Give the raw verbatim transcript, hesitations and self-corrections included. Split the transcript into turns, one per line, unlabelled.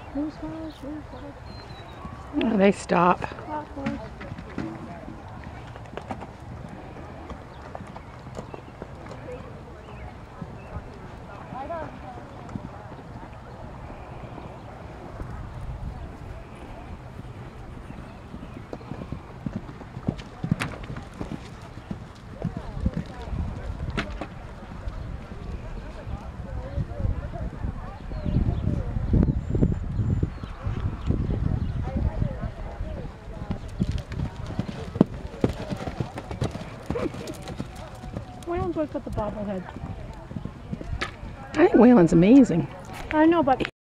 Oh, they stop.
Waylon's always got the bobblehead.
I think Waylon's amazing.
I know, but